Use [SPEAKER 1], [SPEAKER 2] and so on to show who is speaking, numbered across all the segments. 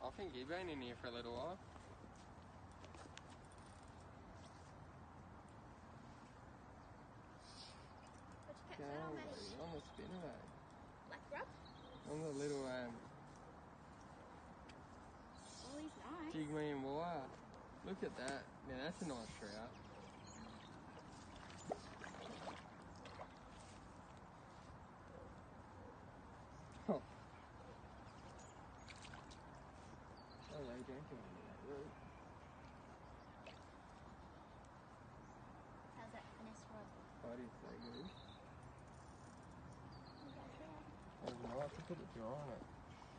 [SPEAKER 1] I think you've been in here for a little while.
[SPEAKER 2] What'd you catch that on, mate?
[SPEAKER 1] On the spinner,
[SPEAKER 2] Black grub?
[SPEAKER 1] On the little
[SPEAKER 2] Oh, he's nice.
[SPEAKER 1] jig me and wire. Look at that. Now that's a nice trout. Oh. Hello, don't go into that root.
[SPEAKER 2] How's that finesse rod?
[SPEAKER 1] That is so good.
[SPEAKER 2] You got a trout?
[SPEAKER 1] It was nice to put it dry on it.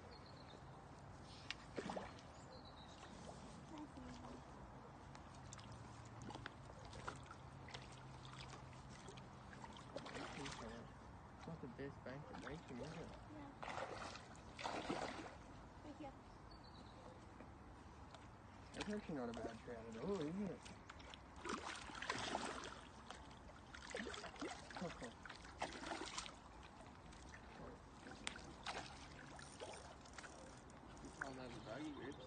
[SPEAKER 2] Nice and easy.
[SPEAKER 1] It's not the best bank to make them, is it?
[SPEAKER 2] Yeah. Thank you.
[SPEAKER 1] That's actually not a bad trout at all, isn't it? This one has a buggy grips.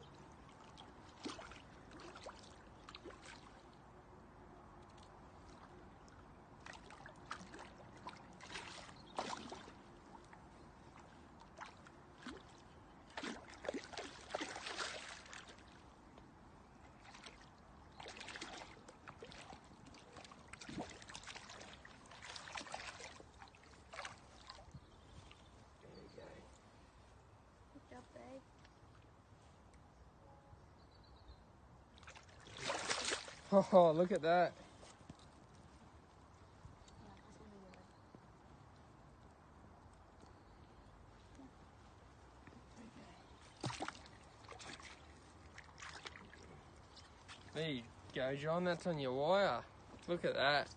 [SPEAKER 2] Good job, babe.
[SPEAKER 1] Oh, look at that.
[SPEAKER 2] Yeah, that's really good.
[SPEAKER 1] There you go, John. That's on your wire. Look at that.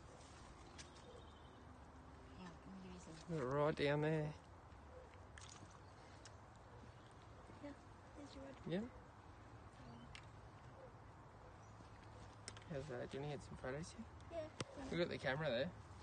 [SPEAKER 2] Yeah, I'm gonna give you some.
[SPEAKER 1] Look right down there.
[SPEAKER 2] Yeah, there's your rod.
[SPEAKER 1] Yeah. How's that? Do you want to get some photos here?
[SPEAKER 2] Yeah.
[SPEAKER 1] Look at the camera there.